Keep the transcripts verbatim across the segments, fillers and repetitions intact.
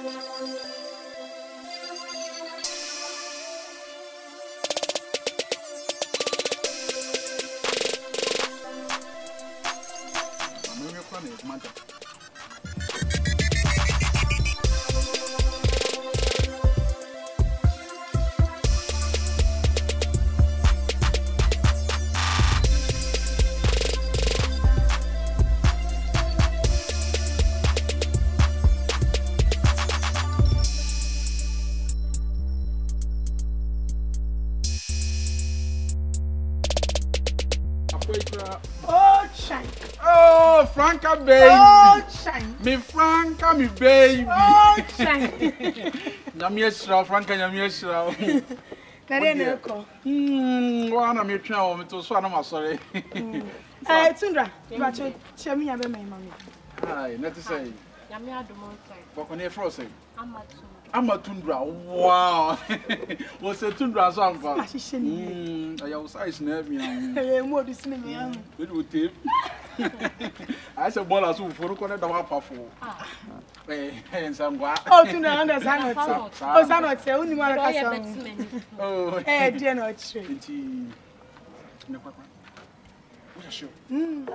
Oh, Franca, baby. Oh, shine. Me Franca, me baby. Oh, shine. Namia Shrow, Franca, Namia Shrow. Nareneko. Hmm, one of me chow, me to swallow my sorry. Eh, Tundra, but you tell me about my mammy. Aye, not to say. Yamia do more. What can you frozen? I'm a I'm a Tundra. Wow. What's a Tundra song for? Hmm, I was ice nervy. More this name. It would tip. I said, well, as for the corner of our powerful. And some oh, Tundra, understand. Oh, Sanot, say only one of us. Oh, eh, dear, not true. What a show. Hmm.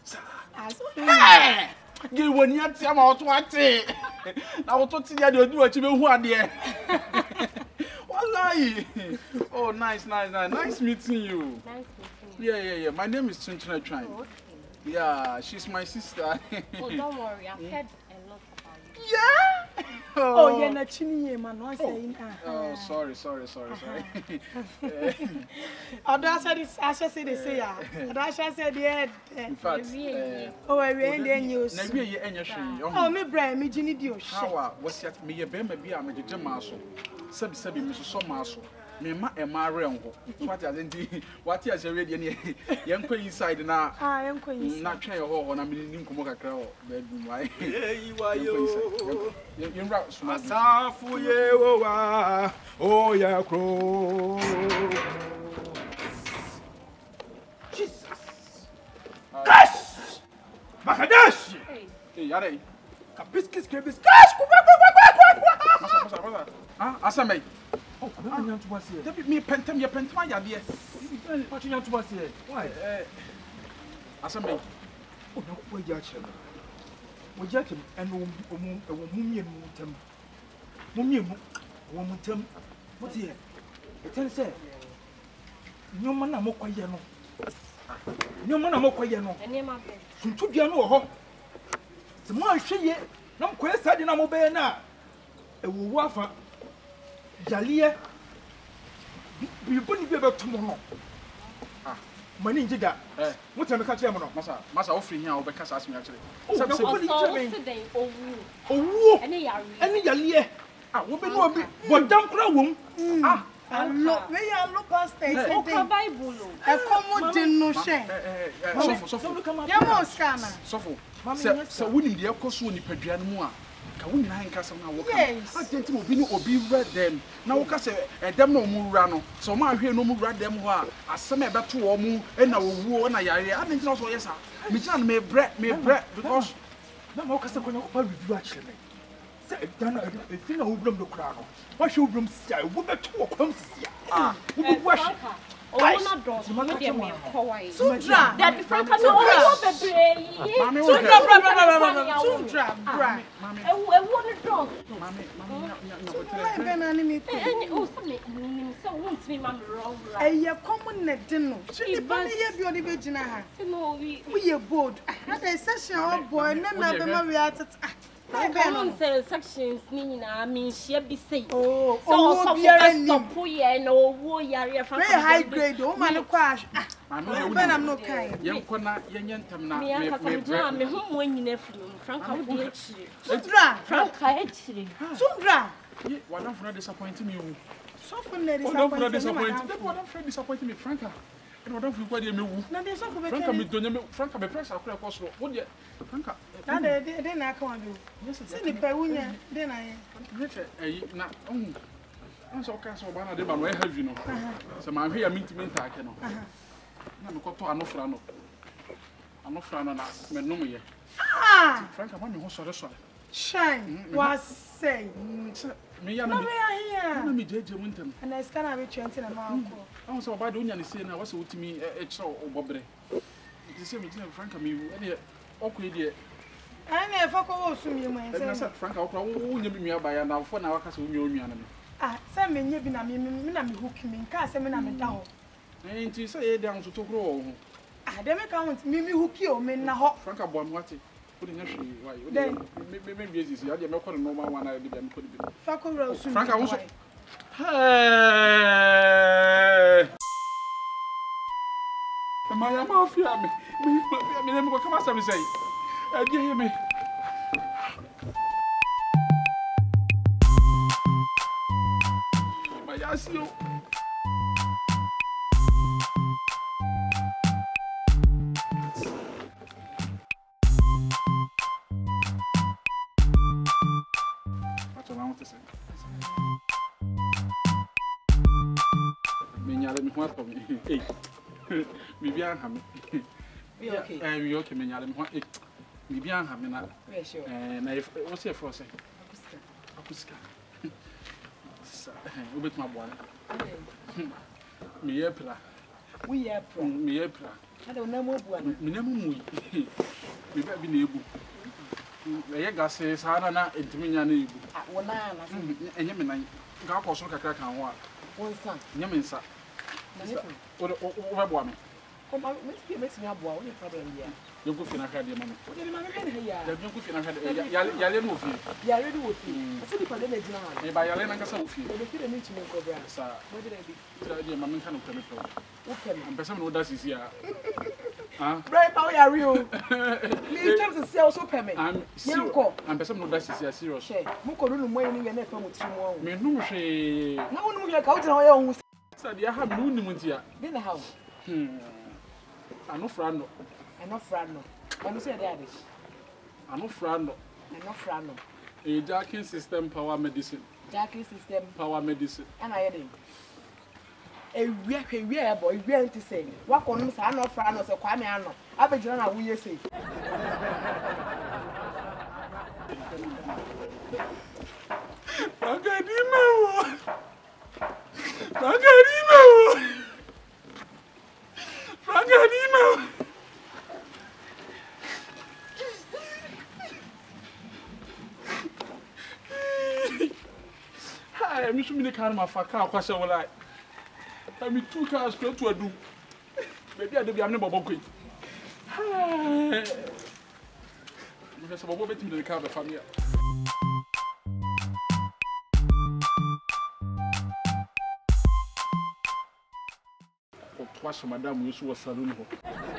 Hey! Give one yet, I'm out what I want to see you do what you want, dear. Wallahi. Oh, nice, nice, nice. Nice meeting you. Nice meeting you. Yeah, yeah, yeah. My name is Chinchina Tran. Oh, okay. Yeah, she's my sister. Oh, don't worry. I've heard a lot about you. Yeah? Oh, oh you're not Chini, man. What's saying? Oh, sorry, sorry, sorry, sorry. Oh, that's what I shall say. They say, yeah. I shall say, yeah. In fact, oh, I read the news. Oh, me, Brian, me, Ginny, Dio. How was yet me a baby, I'm a jam muscle. Sub Sabi, Missus Somaso. Me, ma, and my realm. What I didn't what is already any young queen inside now. I am queen, not try or on a million Kumoka crow. Why? You are you. You're right. Masafu ye oh ya crow. Jesus. Cash. Bakadash. Hey, Yare. Kabiskis kebis. Cash. Ah, Asame. Oh, I don't want to was here. David me pentam your pentama yadia. What you want to was here? Why? Eh, Asame. Oh, no, we judge him. We judge him and Mummy and Mutem. Mummy, Mutem. What's here? It tells her. No man, I'm okay. No man, I'm okay. And your mother. From two piano. The more I say, no question, I'm obeying now. A wafa. Jalia, you put me about tomorrow. Ah, my ninja. Eh, what time I catch him? Massa, Massa offering here, because ask me actually. Oh, oh, any Yalia. Ah, what be no, but don't crow. Ah, and look, may I look past a Bible. A common din no shame. So, so, come on, Yamo scanner. So, so, we need the cost when you pay Janua. Can we nine castle now? Yes, I didn't know Bino or be read them. Now, Cassa, a dem no murano. So, my here no more read them who are a summer about two or more, and now war and I didn't know, yes, sir. Michan may bread, may bread, because no more Cassa will not review actually. Say, Dana, a thing who bloom the crown. Why should room say, would the two comes here? Ah, wash. Oh, not doors. Sundra. That be Franca. No, baby. Sundra, Sundra, Sundra. Mammy, I want to draw. Mammy, Mammy, oh, so won't me, Mammy, wrong. A common net dinner. She bunny your original. No, we are bored. Had a session of boy, and then I reacted. I can't say sections, meaning I mean, she be safe. Oh, oh, we are in no poor no warrior. Very high grade, oh, man, crash. I'm not kind. Young Cona, young Tamna, me home when you nephew, Frank, how do you Sundra, Frank, actually. Sundra, why don't you disappoint me? So from the disappointed. What don't disappoint me, Franca? I don't feel quite a move. Now there's something Franca, me don't Franca, be press across. What yet? Franca. Now then I can't do. Yes, it's the Perunia, then I am. Not own. I'm so castle one of them, and where have you know? So my here meet me, I cannot. I'm not to Anofrano. Anofrano, me no more. Ah, Franca, I'm not sorry. Shine was say. Me ya na me here. Na me jeje mu ntam. And I scan am twenty na ma unko. I so ba do nya ne sei na wase wotimi e kire obobre. Ti se me tina Franka me e de okwe de. Ana e fa ko wo sum yemu en say. Na Franka okwa wo nya bi nua ba ya na fo na waka se wo nua onua na me. Ah, say me nya bi na me me na me hook me nka say me na me da ho. Eh nti say e de an so to kro wo ho. Ah, dem ka want me me hook o me na ho. Franka bo am wate. Odi nya hwe why? Odi me me me bi ezisi ya de me ko no normal one na de bi me ko de bi. Fa ko ro sum. Franka wo so. Hey. Maya mafia me. Me me me ko kama sabi say. E di he me. Maya sio. Hey, me be am. We okay. Eh, we okay. Me nyale me ho. Eh, me be am na. We sure. Eh, na if what's your for say? Akuska. Akuska. Sa, eh, obet ma boa. Me ye pra. We ye pra. Me ye pra. Ada na mo bua na. Me na mu mu. Me ba bi na ebu. Me ye gase sa na na entimi nya na ebu. Ah, wona na. Enye me nan. Ga ko so kakra kan ho a. Wonsa. Nya me nsa. O o o boa me. Come on, let's get let's me aboa. What problem here? You go fina hade mama. What dey mama me here? You go fina hade. Yale yale no fi. Ya ready wo fi. I say the problem na jina ha. E ba yale na kasa wo fi. E be fi dey me chime ko bra. Sa. What did I be? Tira dey mama nka no kame pro. Wo kame. Am pesa me no da sisi a. Ah. Bra pa ya real. Me time to see also pay me. Am serious. Am pesa me no da sisi a serious. She, mo ko no mo yin na fa mo tiri mo. Me nu hwe. Na wo no mo ka wo tira ho ya ho. Sa dia ha me nu ni muntia. Be na how? Hmm. Ano frano. Ano frano. Ano say dey adish. Ano frano. Ano frano. A jacking system power medicine. Jacking system power medicine. Ana ye dey. E wi ahwe wi e boy wi anti say. Wa ko no sa ano frano say kwa me ano. Abegina na wo ye say. Pagadima wo. Pagadima wo. Pagadima. Hi, I'm showing the car my faka kwasha wala. I'm two cars straight to a do. Maybe I do be am no bobo kwai. Hi. Because bobo betim the car be family. Wash madam you so salon ho.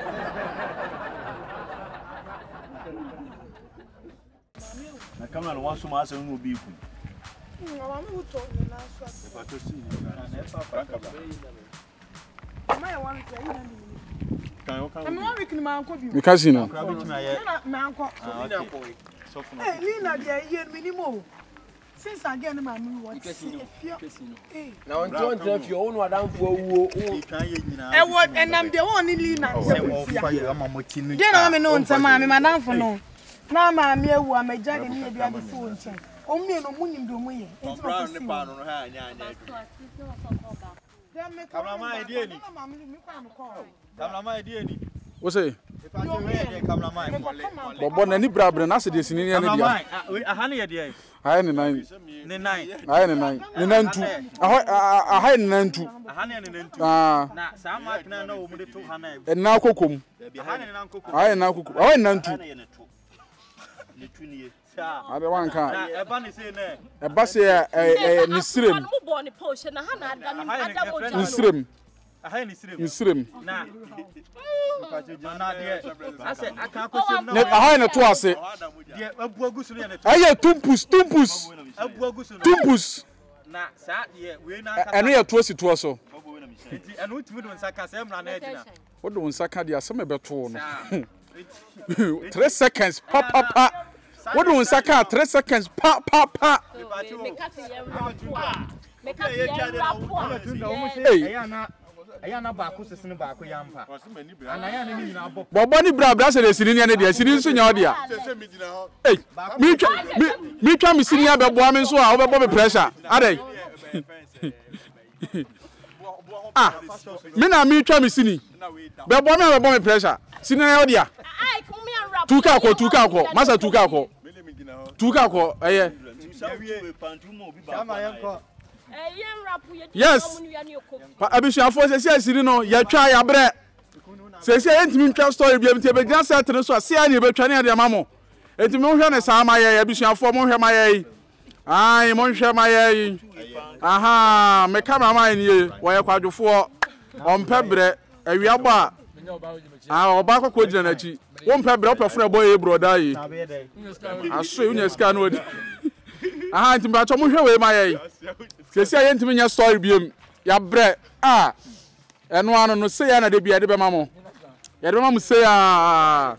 Na kamera no wanso ma asem no obi ku. Mama me uto na so. E pa to si na na fa Franka ba. Mama ya wan kwa ina ni. Kan o kan. Am wan week ni ma anko bi. Me kasi no. Fra bi tima ye. Na na anko. Ah okay. So for Eh, ni na de ye minimum. Since again ma me what. Eh. Na on ton ten fi o no adamfo awuo. I kan ye nyina. E wo enam de won ni li na. Se wo fa ye ama mo ti nu. De na me no ntama me madamfo no. Na ma me awu amaja de ni e bia de so nchen. O me no munyim do mu ye. Enti ma ne pa no no ha anya anya adu. Cameraman idea ni. Cameraman idea ni. Wo say? E pa to we dey cameraman. Bobo na ni brabre na se de sini ne dia. Cameraman, aha ne ye dey. Aye ne nine. Ne nine. Aye ne nine. Ne nantu. Aho ahe ne nantu. Aha ne ne nantu. Ah. Na sa mark na na wo mu de to ha na. E na kokom. Aha ne na kokom. Aye na kokom. Aye nantu. Ne tu ni ye. Sa. Ade wan kan. Na e ba ne say na. E ba se eh ni sirem. Mo bo ni potion na ha na ada ni ada mo ja. Ni sirem. Aha ni sirem. Ni sirem. Na. Na de. Ase aka akosim na. Ne ahe ne to ase. De abu agusu ne to. Aye tumpus tumpus. Abu agusu no. Tumpus. Na sa ye we na aka. Eno ye to si to so. Enti eno utimi do nsaka se mra na edina. Wo do nsaka de asem be to no. three seconds pa pa pa. Wo do nsaka three seconds pa pa pa. Me kasi ye rapo. Me kasi ye rapo. Hey. Aya na ba ko sesene ba ko yampa. Ana ya na ni na abo. Bobo ni bra bra se de sini ne de sini nso nya odia. Eh, mi twa mi twa mi sini abebo me nso a obebo me pressure. Adai. Ah, me na mi twa mi sini. Bebo me abebo me pressure. Sini na odia. Tuka ko tuka ko. Masa tuka ko. Tuka ko eh. Yes. Abisuafo se se siri no ya twa ya bre. Se se entimi ntwa story bia mti be gina set no so se ya ne be twa ne de mamo. Entimi mo hwe ne sa ma ye abisuafo mo hwe ma ye. Ai mo hwe ma ye. Aha, me cameraman ni ye, wo ye kwadwofo. Ompe bre awia ba. Ah, oba kokko gina na chi. Wo mpe bre opefo boy ye broda yi. Aso yu ne ska no odi. Aha, ntimi ba cho mo hwe we ma ye. Sesi aye ntimi nya story biem ya bre ah eno ano no se ya na de bia de be mamo ya de mamo se ya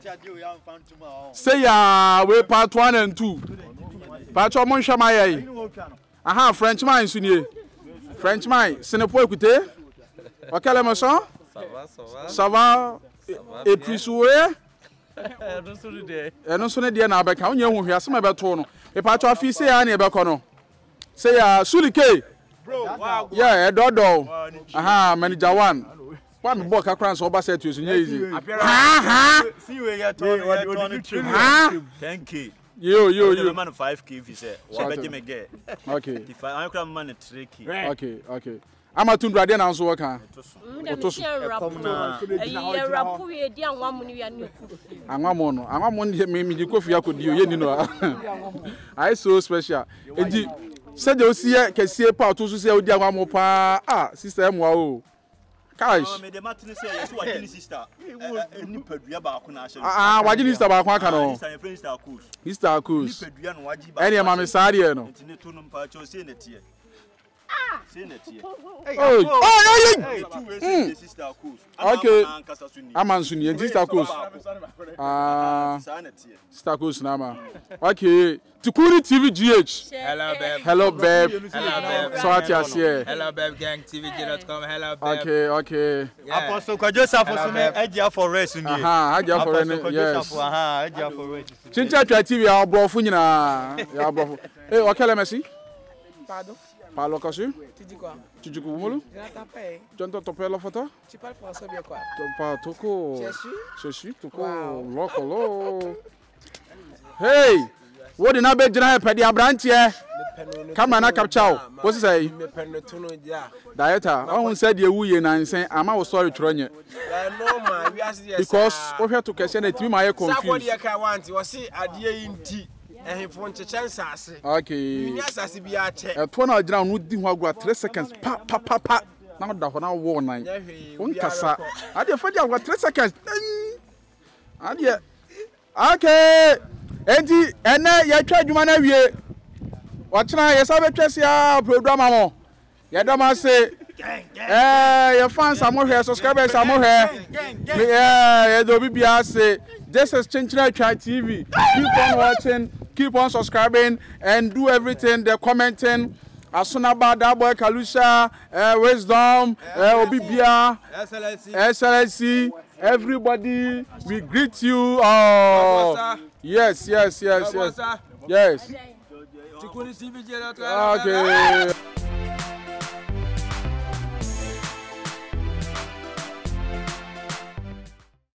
se ya we part one and two part one mon hwama ye aha Frenchman sunie Frenchman Senepo écoutez okale mo so ça va ça va ça va et puis soué eno so de eno so ne de na abeka onye hu hwe asema be to no e part one fi se ya na e be ko no say ya Sulike bro wow yeah dodo aha manager one one me book akran so oba set you so easy ha ha see we ya to ten K yo yo yo man five K if you say what be me get okay if I akran man three K okay okay ama tundra de na so work kan otoso e rapu we di anwa mu ni ya ni ku anwa mo no anwa mo me me di kofi akodi o ye ni no I so special edi said you see can see part to see odi anwa mo pa ah sister em wa o cash me de matini say yes wa jini sister ni padua ba ko na ahye ah wa jini sister ba ko aka no sister friend sister course sister course ni padua no wa ji ba ene ma me saade no ntini to no mpa cho say na tie ah say na tie oh oh yeah sister course okay amansu ni sister course ah sister course na ma okay Tukuri T V G H. Hello babe. Hello babe. Hello babe. So what you say? Hello babe gang T V G dot com. Hello babe. Okay, okay. Yeah. Apostle Joseph for some Eja for rest ni. Aha, Eja for rest. Yes. Aha, Eja for rest. Chincha Twa T V ya brofo nyina. Ya brofo. Eh, okele merci. Pardon. Parlo kasu? Tijiko. Tijiko mulu? Jatape. Jonto topé la photo? Tu parles français bien quoi? Topa toko. Je suis. Je suis toko. Lokolo. Hey! What did not be general pedi abrantie? Come on, capture. What's say? Dieta. I won't say the woo and say I'm our sorry to run it. Because we have to question it. My confused. I want to see a dear in tea. And he wants a chance. Okay. Yes, I see be a check. At one hour drown would do what three seconds. Pa pa pa pa. Now that one hour war night. One cassa. I did find out what three seconds. And yet. Okay. Enti ene ya twa adwuma na wie ochina ye sabe twese ya program amo ye do ma se eh your fans amo hwe subscribers amo hwe eh ye do bibia se this is Chinchina Twa T V. Keep on watching, keep on subscribing and do everything, the commenting Asunaba that boy Kalusha eh Wisdom eh Obibia S L C everybody we greet you all. Yes, yes, yes, yes. Yes. Tukuri T V G dot com. Okay.